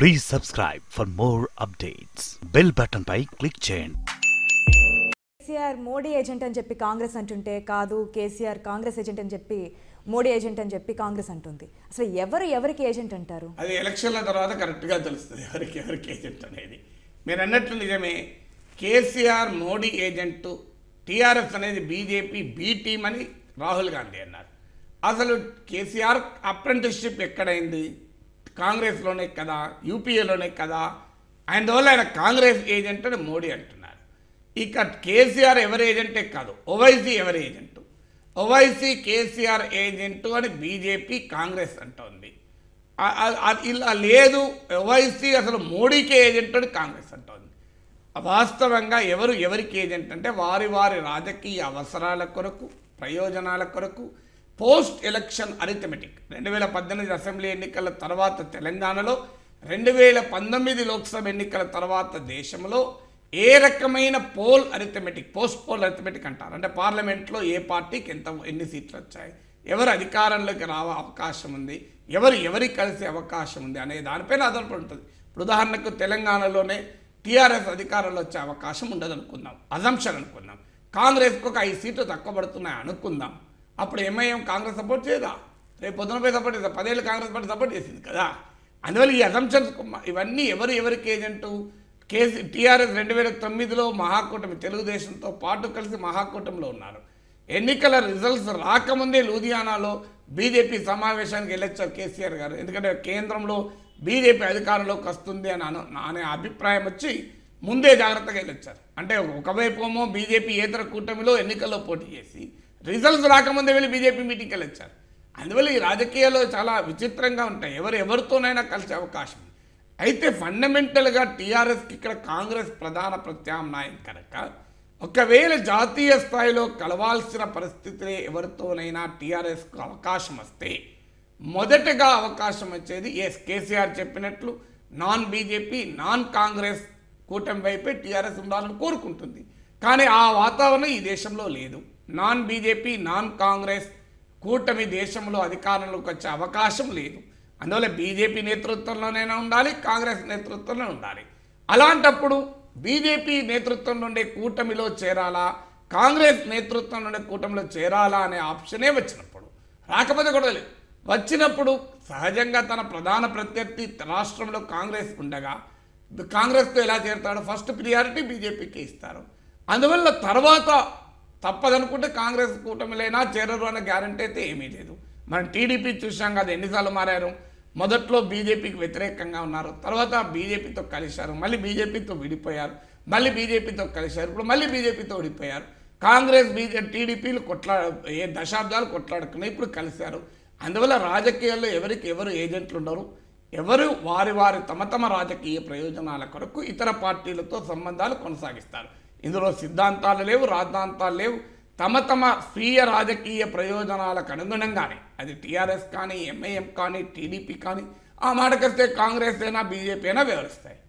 Please subscribe for more updates. Bell button పై click చేయండి. KCR Modi agent అని చెప్పి కాంగ్రెస్ అంటుంటే కాదు KCR కాంగ్రెస్ ఏజెంట్ అని చెప్పి మోడీ ఏజెంట్ అని చెప్పి కాంగ్రెస్ అంటుంది. అసలు ఎవరికి ఏజెంట్ అంటారు? అది ఎలక్షన్ల తర్వాత కరెక్ట్గా తెలుస్తుంది ఎవరికి ఏజెంట్ అనేది. మీరు అన్నట్లు నిజమే. కేసీఆర్ మోడీ ఏజెంటు, టీఆర్ఎస్ అనేది బీజేపీ బీ టీమ్ అని రాహుల్ గాంధీ అన్నారు. అసలు కేసీఆర్ అప్రెంటిస్షిప్ ఎక్కడైంది? కాంగ్రెస్లోనే కదా, యూపీఏలోనే కదా. అందువల్ల ఆయన కాంగ్రెస్ ఏజెంట్ అని మోడీ అంటున్నారు. ఇక కేసీఆర్ ఎవరి ఏజెంటే కాదు, ఓవైసీ ఎవరి ఏజెంటు? ఓవైసీ కేసీఆర్ ఏజెంటు అని బీజేపీ కాంగ్రెస్ అంటోంది. ఇలా లేదు, ఓవైసీ అసలు మోడీకి ఏజెంట్ అని కాంగ్రెస్ అంటోంది. వాస్తవంగా ఎవరికి ఏజెంట్ అంటే వారి రాజకీయ అవసరాల కొరకు, ప్రయోజనాల కొరకు పోస్ట్ ఎలక్షన్ అరిథమెటిక్ 2018 అసెంబ్లీ ఎన్నికల తర్వాత తెలంగాణలో, 2019 లోక్సభ ఎన్నికల తర్వాత దేశంలో ఏ రకమైన poll arithmetic, post poll arithmetic అంటారు. అంటే పార్లమెంట్లో ఏ పార్టీకి ఎన్ని సీట్లు వచ్చాయి, ఎవరు అధికారంలోకి అవకాశం ఉంది, ఎవరు కలిసే అవకాశం ఉంది అనే దానిపైన ఆధారపడి ఉంటుంది. ఇప్పుడు ఉదాహరణకు తెలంగాణలోనే టీఆర్ఎస్ అధికారంలో వచ్చే అవకాశం ఉండదు అనుకుందాం, అజంప్షన్ అనుకుందాం. కాంగ్రెస్కు ఒక 5 సీట్లు తక్కువ పడుతున్నాయి అనుకుందాం. అప్పుడు ఎంఐఎం కాంగ్రెస్ సపోర్ట్ చేయదా? రేపు పొద్దున పోయి సపోర్ట్ చేద్దాం. 10 ఏళ్ళు కాంగ్రెస్ పార్టీ సపోర్ట్ చేసింది కదా. అందువల్ల ఈ అజంప్షన్స్ ఇవన్నీ ఎవరికి ఏజెంటు? టీఆర్ఎస్ 2009లో మహాకూటమి, తెలుగుదేశంతో పాటు కలిసి మహాకూటమిలో ఉన్నారు. ఎన్నికల రిజల్ట్స్ రాకముందే లూధియానాలో బీజేపీ సమావేశానికి వెళ్ళొచ్చారు కేసీఆర్ గారు. ఎందుకంటే కేంద్రంలో బీజేపీ అధికారంలోకి వస్తుంది అనే అభిప్రాయం వచ్చి ముందే జాగ్రత్తగా వెళ్ళొచ్చారు. అంటే ఒకవైపు ఏమో బీజేపీ ఏతర కూటమిలో ఎన్నికల్లో పోటీ చేసి రిజల్ట్స్ రాకముందే వెళ్ళి బీజేపీ మీటింగ్కి వెళ్ళొచ్చారు. అందువల్ల ఈ రాజకీయాల్లో చాలా విచిత్రంగా ఉంటాయి. ఎవరితోనైనా కలిసే అవకాశం. అయితే ఫండమెంటల్గా టీఆర్ఎస్కి ఇక్కడ కాంగ్రెస్ ప్రధాన ప్రత్యామ్నాయం కనుక ఒకవేళ జాతీయ స్థాయిలో కలవాల్సిన పరిస్థితులే ఎవరితోనైనా టీఆర్ఎస్కు అవకాశం వస్తే మొదటగా అవకాశం వచ్చేది కేసీఆర్ చెప్పినట్లు నాన్ బీజేపీ, నాన్ కాంగ్రెస్ కూటమి వైపే టీఆర్ఎస్ ఉండాలని కోరుకుంటుంది. కానీ ఆ వాతావరణం ఈ దేశంలో లేదు. నాన్ బీజేపీ, నాన్ కాంగ్రెస్ కూటమి దేశంలో అధికారంలోకి వచ్చే అవకాశం లేదు. అందువల్ల బీజేపీ నేతృత్వంలోనైనా ఉండాలి, కాంగ్రెస్ నేతృత్వంలో ఉండాలి. అలాంటప్పుడు బీజేపీ నేతృత్వంలో ఉండే కూటమిలో చేరాలా, కాంగ్రెస్ నేతృత్వంలో ఉండే కూటమిలో చేరాలా అనే ఆప్షనే వచ్చినప్పుడు, రాకపోతే కూడా లేదు, వచ్చినప్పుడు సహజంగా తన ప్రధాన ప్రత్యర్థి రాష్ట్రంలో కాంగ్రెస్ ఉండగా కాంగ్రెస్తో ఎలా చేరుతాడో ఫస్ట్ ప్రియారిటీ బీజేపీకి ఇస్తారు. అందువల్ల తర్వాత తప్పదనుకుంటే కాంగ్రెస్ కూటమిలైనా చేరరు అనే గ్యారంటీ అయితే ఏమీ లేదు. మనం టీడీపీ చూసాం కదా, ఎన్నిసార్లు మారారు. మొదట్లో బీజేపీకి వ్యతిరేకంగా ఉన్నారు, తర్వాత బీజేపీతో కలిశారు, మళ్ళీ బీజేపీతో విడిపోయారు, మళ్ళీ బీజేపీతో కలిశారు, ఇప్పుడు మళ్ళీ బీజేపీతో విడిపోయారు. కాంగ్రెస్ టీడీపీలు దశాబ్దాలు కొట్లాడుకున్నాయి, ఇప్పుడు కలిశారు. అందువల్ల రాజకీయాల్లో ఎవరు ఏజెంట్లు ఉండరు. ఎవరు వారి తమ రాజకీయ ప్రయోజనాల కొరకు ఇతర పార్టీలతో సంబంధాలు కొనసాగిస్తారు. ఇందులో సిద్ధాంతాలు లేవు, రాద్ధాంతాలు లేవు. తమ స్వీయ రాజకీయ ప్రయోజనాలకు అనుగుణంగానే అది టీఆర్ఎస్ కానీ, ఎంఐఎం కానీ, టీడీపీ కానీ, ఆ మాటకొస్తే కాంగ్రెస్ అయినా బీజేపీ అయినా వ్యవహరిస్తాయి.